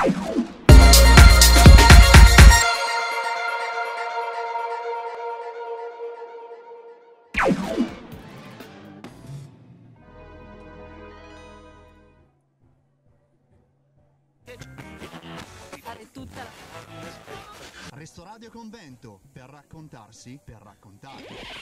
Resto Radio Convento, per raccontarsi, per raccontare.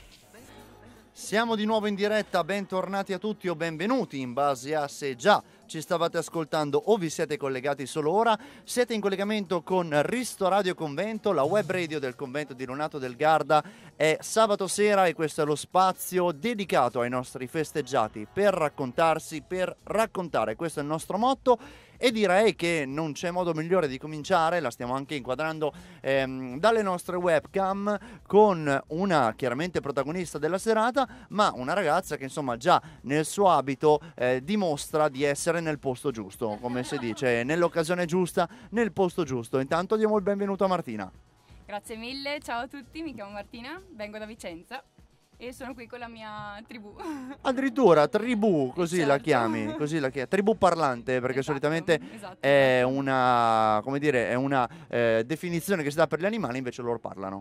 Siamo di nuovo in diretta, bentornati a tutti o benvenuti in base a se già ci stavate ascoltando o vi siete collegati solo ora. Siete in collegamento con Resto Radio Convento, la web radio del convento di Ronato del Garda. È sabato sera e questo è lo spazio dedicato ai nostri festeggiati per raccontarsi, per raccontare. Questo è il nostro motto. E direi che non c'è modo migliore di cominciare, la stiamo anche inquadrando dalle nostre webcam con una chiaramente protagonista della serata, ma una ragazza che insomma già nel suo abito dimostra di essere nel posto giusto, come si dice, nell'occasione giusta, nel posto giusto. Intanto diamo il benvenuto a Martina. Grazie mille, ciao a tutti, mi chiamo Martina, vengo da Vicenza e sono qui con la mia tribù. Addirittura tribù, così certo. la chiami, tribù parlante, perché Esatto, solitamente esatto. è una, come dire, è una definizione che si dà per gli animali, invece loro parlano.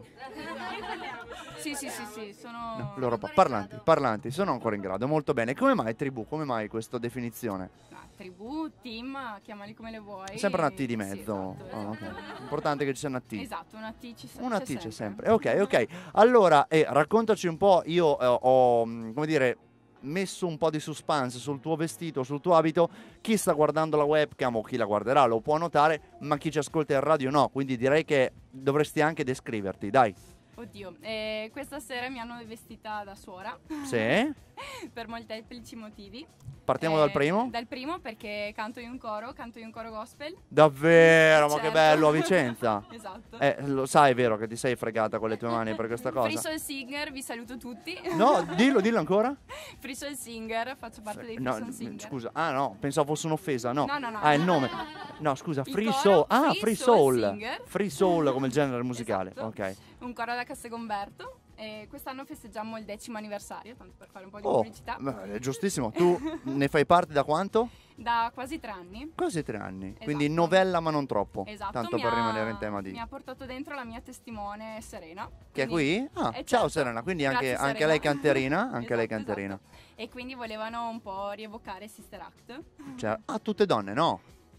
Sì, sono... No, loro parlanti, sono ancora in grado, molto bene. Come mai tribù? Come mai questa definizione? Tribù, team, chiamali come le vuoi. Sempre una T di mezzo. Sì, esatto, Oh, esatto. okay. Importante che ci sia una T. Esatto, una T Una T c'è sempre. Ok. Allora, raccontaci un po', io ho, come dire, messo un po' di suspense sul tuo vestito, sul tuo abito. Chi sta guardando la webcam o chi la guarderà lo può notare, ma chi ci ascolta in radio no, quindi direi che dovresti anche descriverti, dai. Oddio, questa sera mi hanno vestita da suora. Sì? Per molteplici motivi. Partiamo dal primo? Dal primo perché canto in un coro gospel. Davvero, Certo. ma che bello, a Vicenza. Esatto. Lo sai, è vero che ti sei fregata con le tue mani per questa cosa? Free Soul Singer, vi saluto tutti. No, dillo ancora. Free Soul Singer, faccio parte dei Free No, Soul Singer. scusa, no, pensavo fosse un'offesa, no. No. Ah, è il nome. No, scusa, Il Free coro, Soul. Ah, Free Free Soul Soul. Singer. Free Soul come il genere musicale, Esatto. ok. Un coro da Castelgomberto e quest'anno festeggiamo il 10° anniversario, tanto per fare un po' di Oh, pubblicità. è giustissimo. Tu ne fai parte da quanto? Da quasi 3 anni. Quasi 3 anni. Esatto. Quindi novella ma non troppo. Esatto, Tanto per rimanere in tema di... mi ha portato dentro la mia testimone Serena. Che è qui? Ah, certo. ciao Serena, quindi anche Grazie, Serena. lei canterina? Anche lei Esatto, canterina. esatto. E quindi volevano un po' rievocare Sister Act. Cioè, tutte donne, no?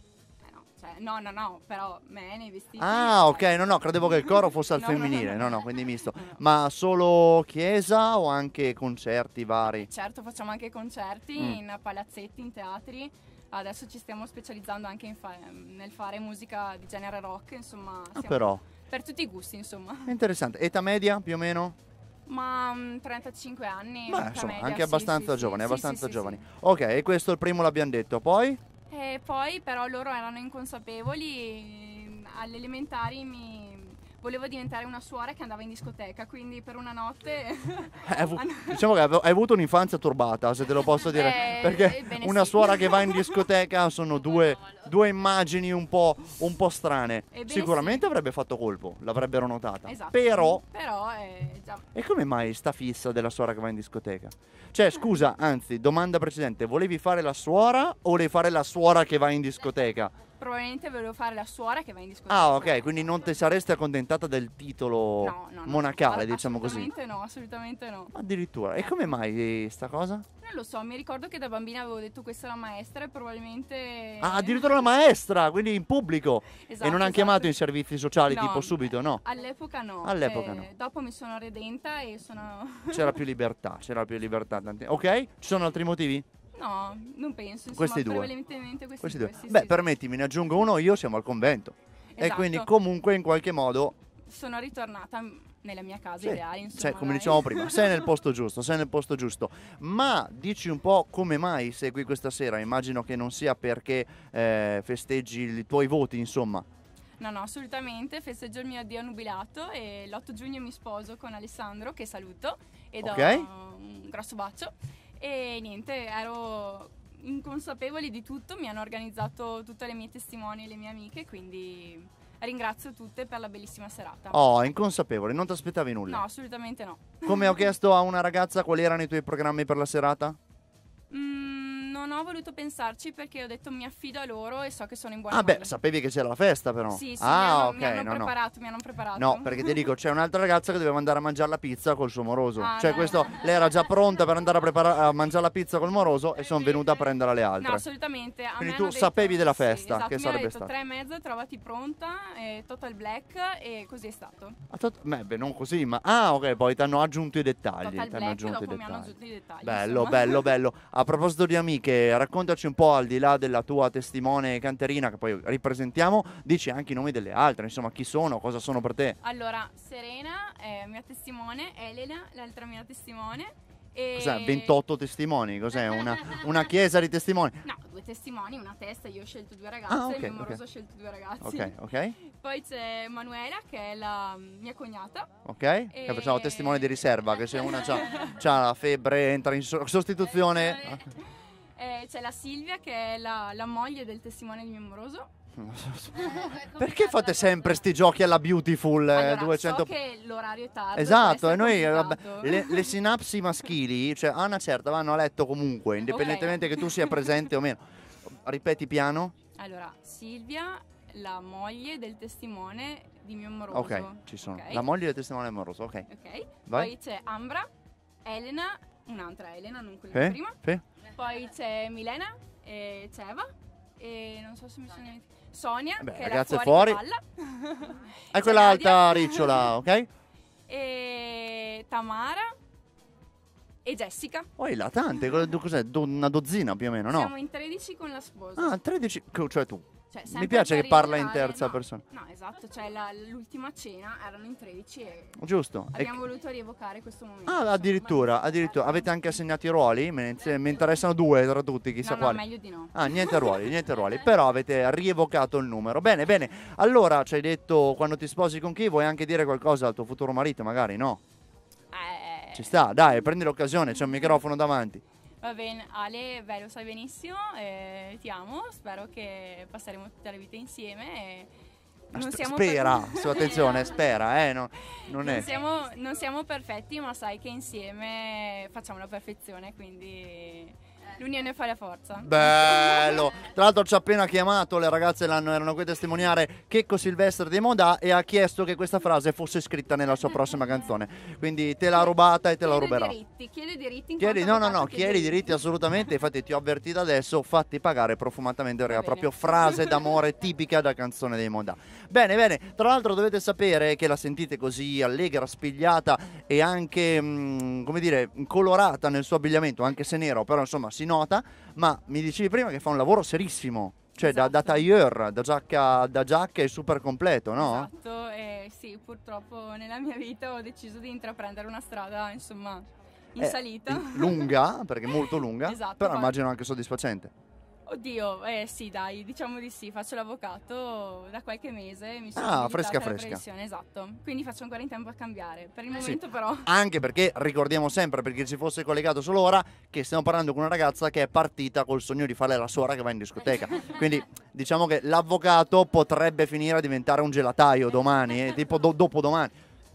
No, però me nei vestiti. Ah, ok, no, credevo che il coro fosse al No, femminile, no. no, quindi misto. No. Ma solo chiesa o anche concerti vari? Certo, facciamo anche concerti in palazzetti, in teatri. Adesso ci stiamo specializzando anche nel fare musica di genere rock, insomma. Però. Per tutti i gusti, insomma. Interessante. Età media, più o meno? Ma 35 anni. Beh, età insomma, media, anche sì, abbastanza sì, giovani, sì, abbastanza sì, giovani. sì. Ok, e questo è il primo, l'abbiamo detto. Poi? E poi però loro erano inconsapevoli, alle elementari volevo diventare una suora che andava in discoteca, quindi per una notte... Diciamo che hai avuto un'infanzia turbata, se te lo posso dire, perché ebbene una sì. suora che va in discoteca sono due immagini un po' strane. Ebbene Sicuramente sì. avrebbe fatto colpo, l'avrebbero notata. Esatto. Però Già... e come mai sta fissa della suora che va in discoteca? Cioè, scusa, anzi, domanda precedente, volevi fare la suora o volevi fare la suora che va in discoteca? Probabilmente volevo fare la suora che va in discoteca. Ah, ok, quindi non ti saresti accontentata del titolo No, monacale, diciamo così. Assolutamente no. Addirittura. E come mai sta cosa? Non lo so, mi ricordo che da bambina avevo detto questa è la maestra e probabilmente... Ah, addirittura la maestra, quindi in pubblico. Esatto, E non hanno chiamato in servizi sociali No, tipo subito, no? All'epoca no. All'epoca no. Dopo mi sono redenta e sono... C'era più libertà. Ok, ci sono altri motivi? No, non penso. Insomma, Questi due. prevalentemente questi due. Sì, Beh, sì. permettimi, ne aggiungo uno, io siamo al convento. E Esatto. quindi comunque in qualche modo... Sono ritornata nella mia casa Sì, ideale, insomma. cioè, come dai. dicevamo prima, sei nel posto giusto. Ma dici un po' come mai sei qui questa sera? Immagino che non sia perché festeggi i tuoi voti, insomma. No, assolutamente. Festeggio il mio addio a nubilato e l'8 giugno mi sposo con Alessandro, che saluto, e do un grosso bacio. E niente, ero inconsapevoli di tutto, mi hanno organizzato tutte le mie testimoni e le mie amiche, quindi ringrazio tutte per la bellissima serata. Oh, inconsapevole, non ti aspettavi nulla? No, assolutamente no. Come ho chiesto a una ragazza quali erano i tuoi programmi per la serata? Non non ho voluto pensarci perché ho detto mi affido a loro e so che sono in buone Ah mani. beh, sapevi che c'era la festa però. Sì, Ah, mi hanno ok, no, no. mi hanno preparato. No, perché ti dico, c'è un'altra ragazza che doveva andare a mangiare la pizza col suo moroso. Ah, Cioè, no. questo, lei era già pronta per andare a mangiare la pizza col moroso e sono venuta a prendere le altre. No, assolutamente. A Quindi me tu hanno sapevi della sì, festa, esatto, che mi sarebbe hanno detto stata. 3:30, trovati pronta, total black e così è stato. Beh, non così, ma... Ah, ok, poi ti hanno aggiunto i dettagli. Total T'hanno black, aggiunto i dopo mi hanno dettagli. aggiunto i dettagli. Bello, insomma. bello, bello. A proposito di amiche, raccontaci un po' al di là della tua testimone canterina, che poi ripresentiamo, dici anche i nomi delle altre, insomma, chi sono, cosa sono per te. Allora, Serena è mia testimone, Elena l'altra mia testimone. E... Cos'è? 28 testimoni? Cos'è? Una chiesa di testimoni? No, 2 testimoni, una testa, io ho scelto 2 ragazze, Ah, ok, il mio moroso ok. ha scelto 2 ragazzi. Ok, ok, Poi c'è Manuela che è la mia cognata. ok. Che facciamo testimone di riserva, che se una c'ha la febbre entra in sostituzione. C'è la Silvia che è la moglie del testimone di mio moroso. Perché fate sempre sti giochi alla Beautiful Allora, 200? so che l'orario è tardi. Esatto, può e noi essere vabbè, complicato. le sinapsi maschili, cioè a una certa vanno a letto comunque, indipendentemente che tu sia presente o meno. Ripeti piano? Allora, Silvia, la moglie del testimone di mio moroso. Ok, ci sono. Ok? La moglie del testimone amoroso, ok. Ok. Vai. Poi c'è Ambra, Elena, un'altra Elena, non quella di prima. Sì? Poi c'è Milena, e c'è Eva e non so se mi sono dimenticato. Sonia, Beh, che è ragazze là fuori. fuori che balla. È C'è quella alta Nadia. ricciola, ok? E Tamara e Jessica. Poi là, tante, cos'è? Una dozzina più o meno, no? Siamo in 13 con la sposa. Ah, 13, cioè tu. Cioè, Mi sempre piace per che parla in rivelare- terza no, persona. No, esatto, cioè l'ultima cena erano in 13 e Giusto. E- abbiamo voluto rievocare questo momento. Ah, addirittura. Avete anche assegnato i ruoli? Mi interessano 2 tra tutti, chissà No, no, quali. meglio di no. Ah, niente ruoli, niente ruoli. Però avete rievocato il numero. Bene, bene. Allora, ci hai detto quando ti sposi con chi? Vuoi anche dire qualcosa al tuo futuro marito, magari, no? Ci sta, dai, prendi l'occasione, c'è un microfono davanti. Va bene, Ale, beh, lo sai benissimo, ti amo, spero che passeremo tutta la vita insieme e non siamo Spera, su, attenzione, spera, no, non è. non siamo perfetti, ma sai che insieme facciamo la perfezione, quindi l'unione fa la forza. Bello! Tra l'altro ci ha appena chiamato, le ragazze erano qui a testimoniare Checco Silvestre di Modà e ha chiesto che questa frase fosse scritta nella sua prossima canzone. Quindi te l'ha rubata e te la ruberò. Chiede diritti in Chiedi, quanto no, avvocato, chiedi i diritti assolutamente, infatti ti ho avvertito adesso, fatti pagare profumatamente perché è Va bene. proprio frase d'amore tipica da canzone dei Modà. Bene, bene, tra l'altro dovete sapere che la sentite così allegra, spigliata e anche, come dire, colorata nel suo abbigliamento, anche se nero, però insomma si nota, ma mi dicevi prima che fa un lavoro serissimo, cioè da Esatto. tailleur, da giacca è super completo, no? Esatto, e sì, purtroppo nella mia vita ho deciso di intraprendere una strada, insomma, in salita. Lunga, perché molto lunga, Esatto, però ma- immagino anche soddisfacente. Oddio, sì, dai, diciamo di sì, faccio l'avvocato da qualche mese, mi sono Ah, abilitata fresca, alla fresca. professione, esatto, quindi faccio ancora in tempo a cambiare. Per il momento però Anche perché ricordiamo sempre, per chi si fosse collegato solo ora, che stiamo parlando con una ragazza che è partita col sogno di fare la suora che va in discoteca. Quindi diciamo che l'avvocato potrebbe finire a diventare un gelataio domani, tipo dopodomani.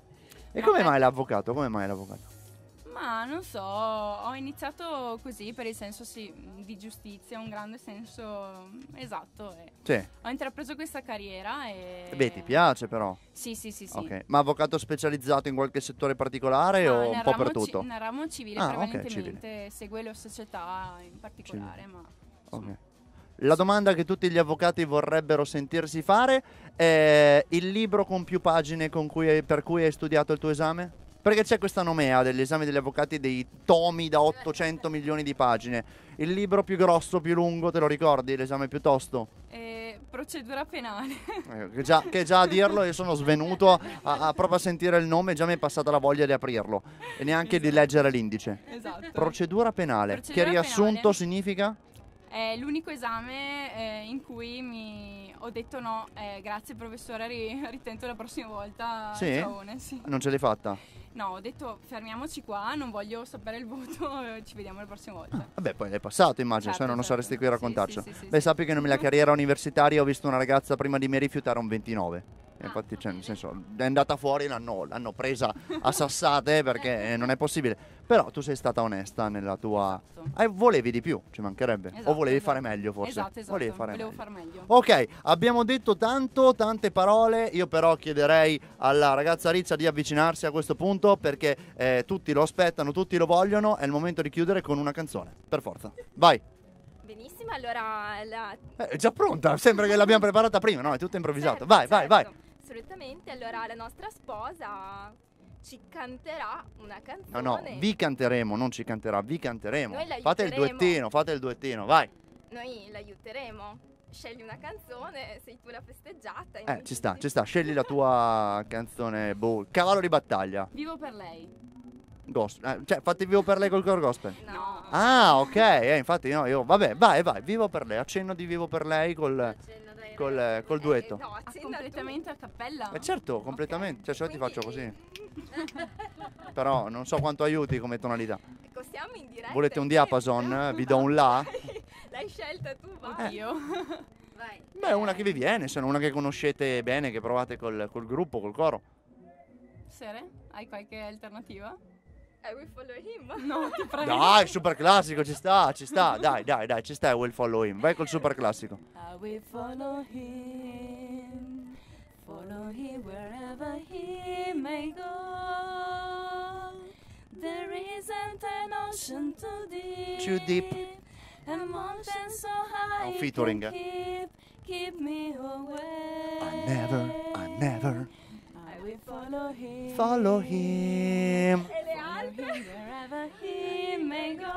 E come mai l'avvocato? Come mai l'avvocato? ma non so, ho iniziato così per il senso sì, di giustizia, un grande senso esatto. E Sì. ho intrapreso questa carriera e... Beh, ti piace però. Sì, sì, sì, sì. Ok. Ma avvocato specializzato in qualche settore particolare Ma o nel un po' per ramo tutto? nel ramo civile Ah, ok, prevalentemente, segue le società in particolare, ma Ok. La domanda che tutti gli avvocati vorrebbero sentirsi fare è il libro con più pagine per cui hai studiato il tuo esame? Perché c'è questa nomea degli esami degli avvocati, dei tomi da 800 milioni di pagine. Il libro più grosso, più lungo, te lo ricordi? L'esame più tosto? procedura penale. Che già a dirlo io sono svenuto proprio a sentire il nome, già mi è passata la voglia di aprirlo e neanche di leggere l'indice. Esatto. Procedura penale, Procedura che riassunto penale. significa? È l'unico esame in cui ho detto no, grazie professore, ritento la prossima volta. Sì? Ciaone, sì. Non ce l'hai fatta? No, ho detto fermiamoci qua, non voglio sapere il voto, ci vediamo la prossima volta. Vabbè, poi l'hai passato, immagino, se no non Certo, saresti qui a sì, raccontarcelo. sì, sì, Beh, sì. sappi che nella carriera universitaria ho visto una ragazza prima di me rifiutare un 29. Infatti, cioè, nel senso, è andata fuori, l'hanno presa a sassate perché non è possibile. Però tu sei stata onesta nella tua... volevi di più, ci mancherebbe. O volevi fare meglio forse. Esatto, Volevi fare volevo meglio. far meglio. Ok, abbiamo detto tante parole. Io però chiederei alla ragazza Rizza di avvicinarsi a questo punto perché tutti lo aspettano, tutti lo vogliono. È il momento di chiudere con una canzone. Per forza. Vai. Benissimo, allora È già pronta, sembra che l'abbiamo preparata prima, no? È tutto improvvisato. Vai. Assolutamente, allora la nostra sposa ci canterà una canzone. No, vi canteremo, non ci canterà, vi canteremo. Noi Fate il duettino, vai. Noi l'aiuteremo. Scegli una canzone, sei tu la festeggiata. Ci sta, scegli la tua canzone, cavallo di battaglia. Vivo per lei. Cioè, fate vivo per lei col coro gospel. No. Ah, ok, infatti no, io, vabbè, vai, vivo per lei, accenno di vivo per lei col duetto. No, Completamente a cappella. Certo, completamente, cioè se no ti faccio Quindi- così. Però non so quanto aiuti come tonalità. Ecco, siamo in diretta. Volete un diapason? Vi do un la? L'hai scelta tu, vai. Io. Vai. Beh, una che vi viene, se no una che conoscete bene, che provate col gruppo, col coro. Sere, hai qualche alternativa? I will follow him. No, ti prego. Dai, super classico, ci sta, dai, ci sta, will follow him. Vai col super classico. I will follow him wherever he may go. There isn't an ocean too deep, a mountain so high featuring. it can keep me away. I never I will follow him. follow him. E le altre? Wherever he may go.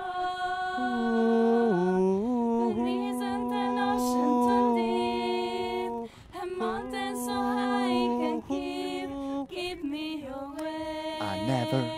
Ooh. There isn't an ocean too deep, a mountain so high it can keep me away. I never.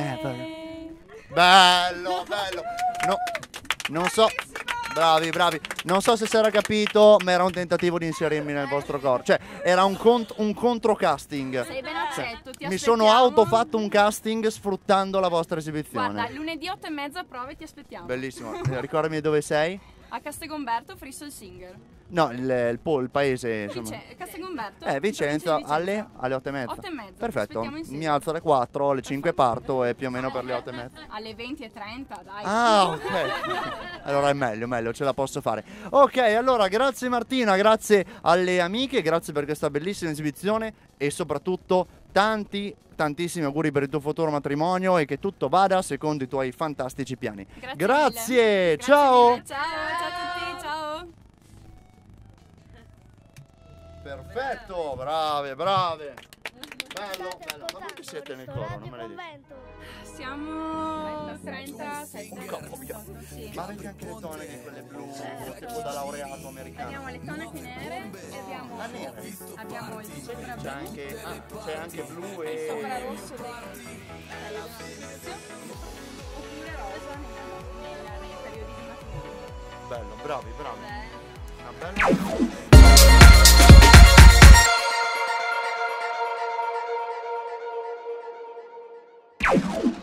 Bello. No, non so. Bravi. Non so se si era capito, ma era un tentativo di inserirmi nel vostro coro. Cioè, era un contro casting. Sei ben accetto, ti Mi aspettiamo. sono autofatto un casting sfruttando la vostra esibizione. Guarda, lunedì 8:30 prove, ti aspettiamo. Bellissimo. Ricordami dove sei? A Castegomberto, Frissol Singer. No, il paese, insomma. Castegomberto. Vicenza, provincia di Vicenza. alle 8:30. 8:30. Perfetto. Aspettiamo insieme. Mi alzo alle 4, alle 5 parto e più o meno per le 8:30. Alle 20:30, dai. Ah, ok. Allora è meglio, ce la posso fare. Ok, allora grazie Martina, grazie alle amiche, grazie per questa bellissima esibizione e soprattutto tantissimi auguri per il tuo futuro matrimonio e che tutto vada secondo i tuoi fantastici piani. Grazie mille. Ciao. Mille. Ciao a tutti, ciao. Perfetto, brave. Bello. Ma voi che siete nel coro? Non me l'hai detto. Siamo 37. Sì. Ma avete anche le tonache quelle blu, tipo da laureato americano. Abbiamo le tonache nere e abbiamo il sopra C'è anche blu il e... sopra rosso dell'inizio oppure rosa nei periodi di matrimonio. Bello, bravi. Una bella...